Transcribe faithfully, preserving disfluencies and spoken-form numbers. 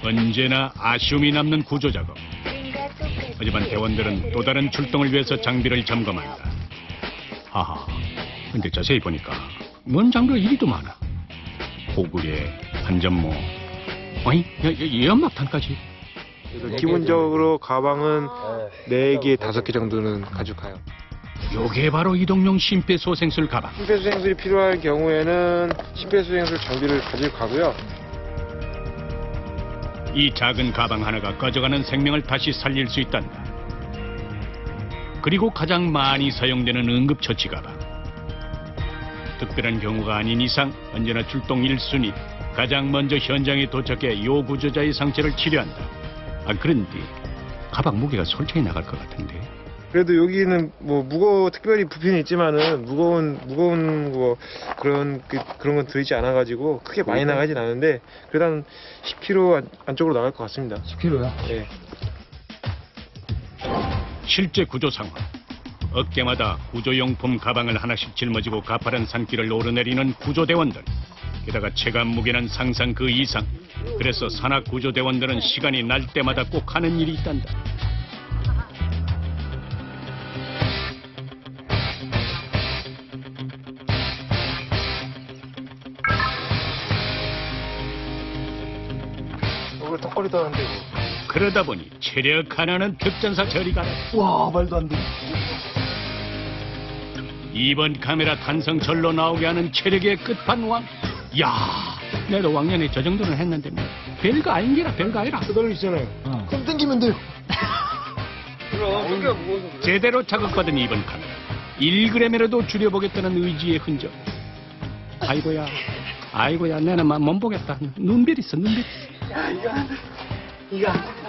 언제나 아쉬움이 남는 구조작업. 하지만 대원들은 또 다른 출동을 위해서 장비를 점검한다. 하하, 근데 자세히 보니까 뭔 장비가 이리도 많아. 고구려, 한전모, 아니, 연막탄까지. 기본적으로 가방은 네 개, 다섯 개 정도는 가져가요. 요게 바로 이동용 심폐소생술 가방. 심폐소생술이 필요할 경우에는 심폐소생술 장비를 가지고 가고요. 이 작은 가방 하나가 꺼져가는 생명을 다시 살릴 수 있단다. 그리고 가장 많이 사용되는 응급처치 가방. 특별한 경우가 아닌 이상 언제나 출동 일 순위, 가장 먼저 현장에 도착해 요구조자의 상태를 치료한다. 아, 그런데 가방 무게가 솔직히 나갈 것 같은데. 그래도 여기는 뭐 무거워 특별히 부피는 있지만은 무거운 무거운 뭐 그런 그, 그런 건 들어있지 않아 가지고 크게 많이 나가진 않은데 그래도 한 십 킬로그램 안, 안쪽으로 나갈 것 같습니다. 십 킬로그램요? 네. 실제 구조 상황. 어깨마다 구조용품 가방을 하나씩 짊어지고 가파른 산길을 오르내리는 구조대원들. 게다가 체감 무게는 상상 그 이상. 그래서 산악 구조대원들은 시간이 날 때마다 꼭 하는 일이 있단다. 얼굴 턱걸이 떠는데 그러다 보니 체력 하나는 특전사 저리 가라. 와, 말도 안 돼. 이번 카메라 탄성 절로 나오게 하는 체력의 끝판왕. 야, 내도 왕년에 저 정도는 했는데 뭐 별거 아닌게라 별거 아니라. 그대로 있잖아요. 어. 그럼 땡기면 돼요. 그럼 무게가 무거워서 그래. 제대로 자극받은 이번 카메라. 일 그램이라도 줄여보겠다는 의지의 흔적. 아이고야, 아이고야, 내는 못 보겠다. 눈별 있어, 눈별. 야, 이거, 이거.